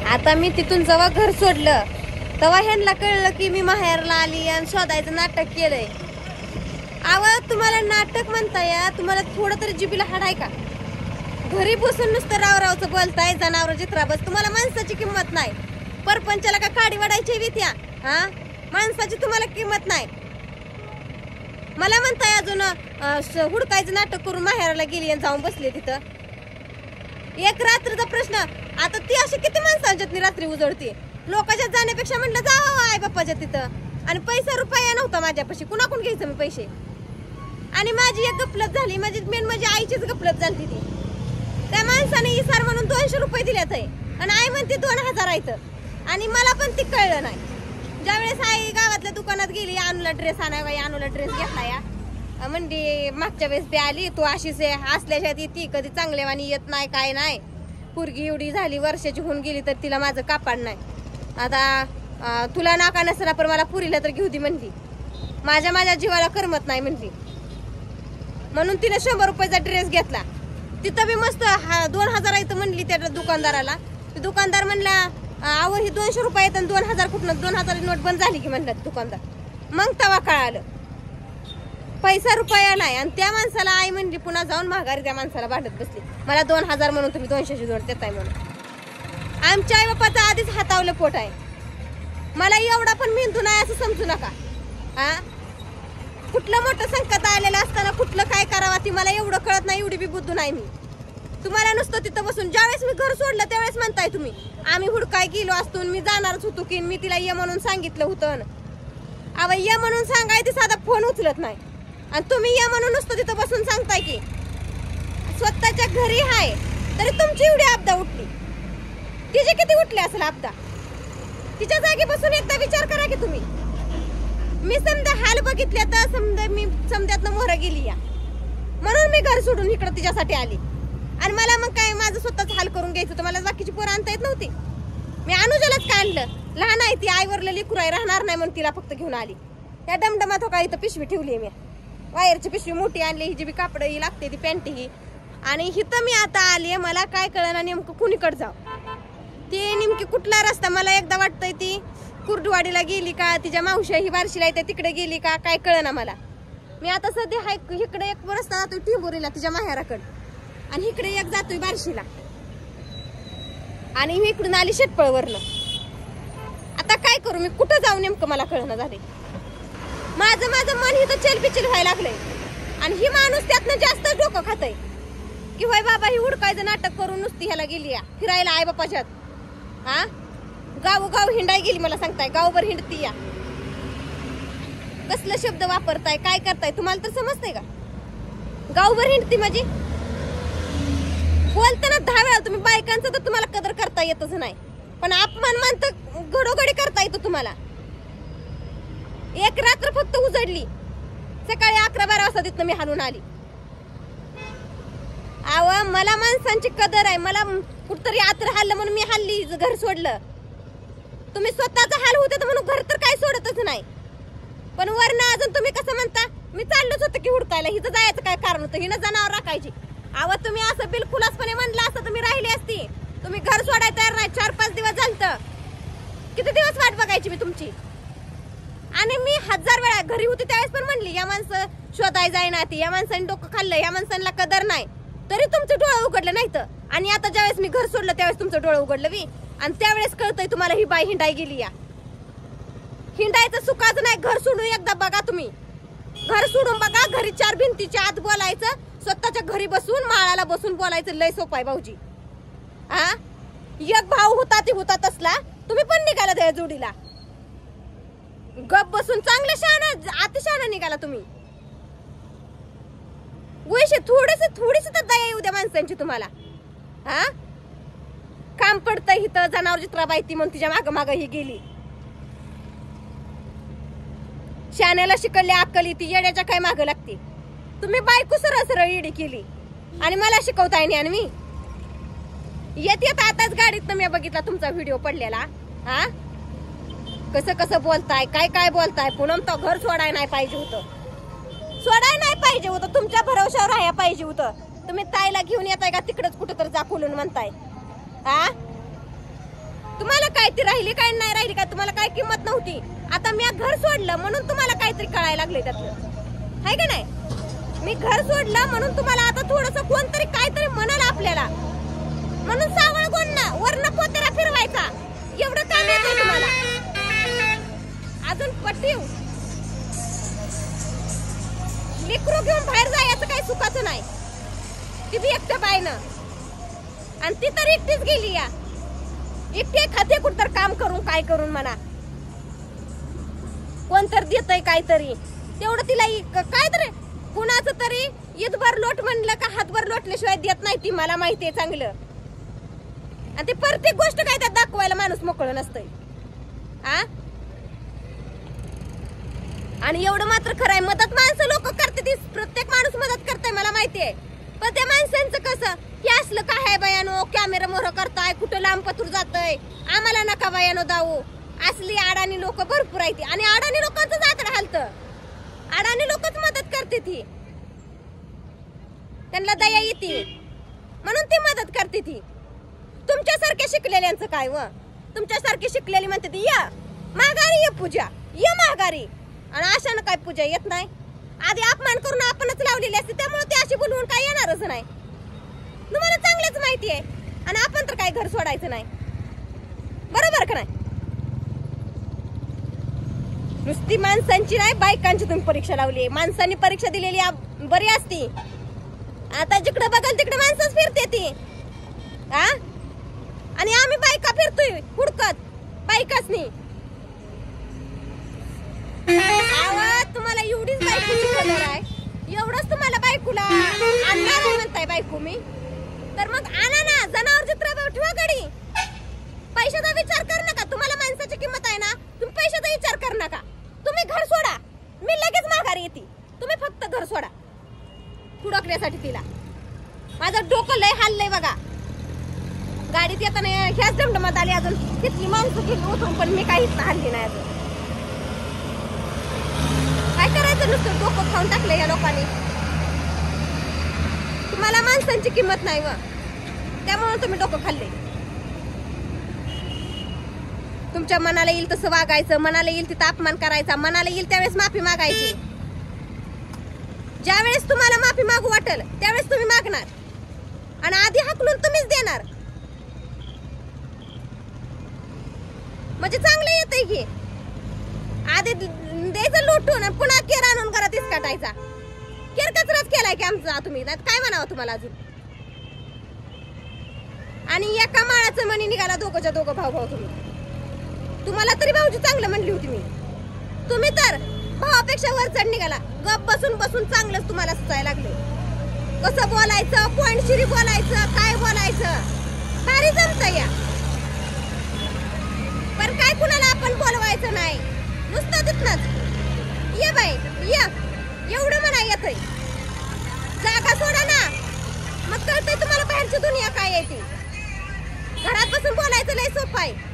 आता मी तिथून जेव्हा घर सोडलं तेव्हा ह्यांना कळलं की मी माहेरला आली आणि शोधायचं नाटक केलंय. आवाज तुम्हाला नाटक म्हणताय, तुम्हाला थोडं तरी जिबीला हाड आहे का? घरी बसून नुसतं रावरावचं बोलताय, जनावर चित्राबस. तुम्हाला माणसाची किंमत नाही. परपंचाला का काडी वाढायची बी त्या हा माणसाची तुम्हाला किंमत नाही. मला म्हणताय अजून हुडकायचं नाटक करून माहेराला गेली आणि जाऊन बसले तिथं. एक रात्रीचा प्रश्न. आता ती अशी किती माणसांच्यात रात्री उजळते. लोकांच्या जाण्यापेक्षा म्हटलं जावं आई बाप्पाच्या तिथं. आणि पैसा रुपया नव्हता माझ्यापाशी, कुणाकडून घ्यायचं मी पैसे. आणि माझी एक गपलत झाली, माझी मेन माझी आईचीच गपलत झाली ती. त्या माणसाने इसार म्हणून 200 रुपये दिल्यात आहे आणि आई म्हणते 2000 आहेत. आणि मला पण ती कळलं नाही. ज्यावेळेस आई गावातल्या दुकानात गेली, अनुला ड्रेस आणाय, अनुला ड्रेस घेतला या म्हणजे मागच्या वेळेस ती आली, तू अशीच असल्याशिवाय ती कधी चांगल्यावानी येत नाही काय नाही. पोरगी एवढी झाली वर्षाची होऊन गेली तर तिला माझं कापाड नाही. आता तुला नाका नसला पण मला पुरीला तर घेऊ दे म्हणली. माझ्या जीवाला करमत नाही म्हणली. म्हणून तिने 100 रुपयाचा ड्रेस घेतला. तिथं बी मस्त 2000 आहेत म्हणली त्या दुकानदाराला. दुकानदार म्हणला अहो ही 200 रुपये आहेत आणि 2000 कुठनं, 2000 नोट बंद झाली की म्हणलं दुकानदार. मग तेव्हा कळालं पैसा रुपया नाही. आणि त्या माणसाला आई म्हणली पुन्हा जाऊन माघारी त्या माणसाला भांडत बसली, मला 2000 म्हणून तुम्ही 200ची नोट देताय म्हणून. आमच्या आई बाप्पाचा आधीच हातावलं पोट आहे. मला एवढा पण मेंदू नाही असं समजू नका. हा कुठलं मोठं संकट आलेलं असताना कुठलं काय करावं ती मला एवढं कळत नाही. एवढी बी बुद्धू नाही मी. तुम्हाला नुसतं तिथं बसून ज्यावेळेस मी घर सोडलं त्यावेळेस म्हणताय तुम्ही आम्ही हुडकाय गेलो असतो, मी जाणारच होतो की मी तिला ये म्हणून सांगितलं होतं. अव ये म्हणून सांगाय ती साधा फोन उचलत नाही. आणि तुम्ही ये म्हणून नुसतं तिथं बसून सांगताय की स्वतःच्या घरी आहे तरी तुमची एवढी आपदा उठली. तिचे किती उठले असेल आपदा. तिच्या जागी बसून एकदा विचार करा की तुम्ही. मी समजा हाल बघितले तर समजा मी समजातनं मोहरा गेली या म्हणून मी घर सोडून इकडं तिच्यासाठी आली. आणि मला मग काय माझं स्वतःच हाल करून घ्यायचं होतं. मला बाकीची पोरं आणता येत नव्हती. मी अनुजालाच काय आणलं. लहान आहे ती, आईवरलं लेकरू आहे, राहणार नाही म्हणून तिला फक्त घेऊन आली. त्या डमडमात हो का इथं पिशवी ठेवली आहे मी. वायरची पिशवी मोठी आणली, ही जी बी कापड ही लागते ती पॅन्ट ही. आणि हिथं मी आता आली. मला काय कळलं नेमकं कुणीकडे जाऊ. ती नेमकी कुठला रस्ता मला एकदा वाटतंय ती कुर्डवाडीला गेली का, तिच्या मावशी ही बार्शीला येते तिकडे गेली का काय कळना मला. मी आता सध्या हाय इकडे एक रस्ता जातोय टिंबोरीला तिच्या माहेराकडे आणि इकडे एक जातोय बार्शीला आणि मी इकडून आली शेटपळवरनं. आता काय करू मी, कुठं जाऊ नेमकं मला कळना झाले. माझं मन इथं चलबिचल व्हायला लागलंय. आणि ही माणूस त्यातनं जास्त डोकं खातय की होय बाबा ही उडकायचं नाटक करून नुसती ह्याला गेली या फिरायला आई बापाच्यात. हा गाव हिंडाय गेली मला सांगताय, गावभर हिंडती या. कसलं शब्द वापरताय काय करताय तुम्हाला तर समजतंय का. गावभर हिंडती माझी बोलताना 10 वेळा तुम्ही बायकांचं तर तुम्हाला कदर करता येतच नाही. पण अपमान मानतं घडोघडी करता येतो तुम्हाला. एक रात्र फक्त उजडली, सकाळी 11-12 वाजता तिथनं मी हालून आली. आव मला माणसांची कदर आहे. मला कुठतरी आत्र हल्लं म्हणून मी हल्ली घर सोडलं. तुम्ही स्वतःचा हाल होते म्हणून घर तर काय सोडतच नाही. पण वरनं अजून तुम्ही कसं म्हणता मी चाललोच होतं की हुडकायला. हिचं जायचं काय कारण होतं, हिनं जनावर राखायची. आव तुम्ही असं बिलकुलचपणे म्हणलं असतं तर मी राहिली असती. तुम्ही घर सोडायला तयार नाही. 4-5 दिवस झालतं. किती दिवस वाट बघायची मी तुमची. आणि मी 1000 वेळा घरी होती त्यावेळेस पण म्हणली या माणसं शोधाय जाय ना ती, या माणसाने डोकं खाल्लं, या माणसांना कदर नाही. तरी तुमचं डोळं उघडलं नाही तर. आणि आता ज्यावेळेस मी घर सोडलं त्यावेळेस तुमचं डोळं उघडलं मी. आणि त्यावेळेस कळतंय तुम्हाला ही बाई हिंडाय गेली या. हिंडायचं सुखाचं नाही. घर सोडून एकदा बघा तुम्ही. घर सोडून बघा. घरी 4 भिंतीच्या आत बोलायचं, स्वतःच्या घरी बसून माळाला बसून बोलायचं लय सोपं आहे भाऊजी. हा एक भाऊ होता ती होता तसला तुम्ही पण निघाला त्या जोडीला. गप बसून चांगलं शहाणा अतिशहाणा निघाला तुम्ही. वैशे थोडीशी तर दया येऊ द्या माणसांची तुम्हाला. हा काम पडतंय इथं जनावर चित्राबाई ती म्हणून तिच्या माग ही गेली. शाण्याला शिकवली अक्कली ती येड्याच्या काय माग लागते. तुम्ही बायको सरळ येडी केली आणि मला शिकवताय नाही. आणि मी येत आताच गाडीत मी बघितला तुमचा व्हिडिओ पडलेला. हा कसं बोलताय काय बोलताय. पूनम तो घर सोडाय नाही पाहिजे होतं. सोडाय नाही पाहिजे होतं. तुमच्या भरोशावर राहायला पाहिजे होतं. तुम्ही ताईला घेऊन येताय का तिकडच कुठं तर जा खोलून म्हणताय. हा तुम्हाला काय ती राहिली काय नाही राहिली काय तुम्हाला काय किंमत नव्हती. आता मी घर सोडलं म्हणून तुम्हाला काहीतरी कळायला लागले त्यातलं, हाय का नाही. मी घर सोडलं म्हणून तुम्हाला आता थोडस कोणतरी काहीतरी म्हणाल आपल्याला, म्हणून सावळ गोंडना वरनं पोतेरा फिरवायचा एवढं काम येतंय तुम्हाला. अजून पटीव लेकरू घेऊन बाहेर जायचं काही सुखाचं नाही. ती बी एकट्या बाईनं, आणि ती तर एकटीच गेली या. एकटे खाते कुठं तर काम करून काय करून म्हणा, कोण तर देतय काहीतरी तेवढं तिला काहीतरी कुणाचं तरी ईदभर लोट म्हणलं का हातभर लोटल्याशिवाय देत नाही ती, मला माहितीये चांगलं. आणि ते प्रत्येक गोष्ट काय त्यात दाखवायला माणूस मोकळं नसतंय. आणि एवढं मात्र खरंय, मदत माणसं लोक करते ती, प्रत्येक माणूस मदत करताय मला माहितीये. पण त्या माणसांचं कसं हे असलं काय आहे बयानो, कॅमेरा मोहर करताय, कुठं लांब पतूर जातय, आम्हाला नका बयानो दाऊ. असली अडाणी लोक भरपूर आहेत आणि अडाणी लोकांचं जात हालतं. अडाणी लोकच मदत करते ती, त्यांना दया येते म्हणून ती मदत करते ती. तुमच्यासारख्या शिकलेल्यांचं काय व, तुमच्यासारखी शिकलेली म्हणते ती या माघारी ये पूजा, ये माघारी. आणि अशानं काय पूजा येत नाही. आधी अपमान करून आपणच लावलेली असते, त्यामुळे ती अशी बोलवून काय येणारच नाही. तुम्हाला चांगलंच माहिती आहे. आणि आपण तर काय घर सोडायचं नाही, बरोबर का नाही. नुसती माणसांची नाही बायकांची तुम्ही परीक्षा लावली. माणसांनी परीक्षा दिलेली बरी असती. आता जिकडे बघाल तिकडे माणसंच फिरते ती. आणि आम्ही बायका फिरतोय हुडकत बायकाच नाही. तुम्हाला एवढीच बायकोची कदर आहे, एवढंच तुम्हाला बायकोला आणणार म्हणताय बायको मी, तर मग आणा ना. जनावर चित्र ठेवा गडी. पैशाचा विचार कर नका. तुम्हाला माणसाची किंमत आहे ना, तुम्ही पैशाचा विचार कर नका. तुम्ही घर सोडा, मी लगेच माघारी येते. तुम्ही फक्त घर सोडा हुडकण्यासाठी तिला. माझं डोकं लय हल्लंय बघा. गाडीत येताना ह्याच दमदमात आली, अजून तिथली माणसं गेली उठून, पण मी काहीच हल्ली नाही अजून. काय करायचं, नुसतं डोकं खाऊन टाकलं या लोकांनी. तुम्हाला माणसांची किंमत नाही व, त्यामुळे तुम्ही डोकं खाल्ले. तुमच्या मनाला येईल तसं वागायचं, मनाला येईल तिथं अपमान करायचा, मनाला येईल त्यावेळेस माफी मागायची. ज्या वेळेस तुम्हाला माफी मागू वाटेल त्यावेळेस तुम्ही मागणार, आणि आधी हाकलून तुम्हीच देणार. म्हणजे चांगलं येतंय की आधी द्यायचं लुटून आणि पुन्हा केर आणून घरात इसकाटायचा. केर कचराच केलाय की आमचा तुम्ही, नाही काय म्हणावं तुम्हाला अजून. आणि एका माळाचं मणी निघाला दोघंच्या दोघं भाऊ भाऊ. तुम्हाला तरी भाऊजी चांगलं म्हणली होती मी, तुम्ही तर भावापेक्षा वर चढ निघाला. गप बसून बसून चांगलंच तुम्हाला सुचायला लागले. कसं बोलायचं, कोणशिरी बोलायचं, काय बोलायचं, भारी जमतं या. पण काय कुणाला आपण बोलवायचं नाही, नुसतं तिथनच ये बाई ये एवढं म्हणा येतंय. जागा सोडा ना, मग कळतंय तुम्हाला बाहेरची दुनिया काय आहे ती. घरात बसून बोलायचं लय सोपं आहे.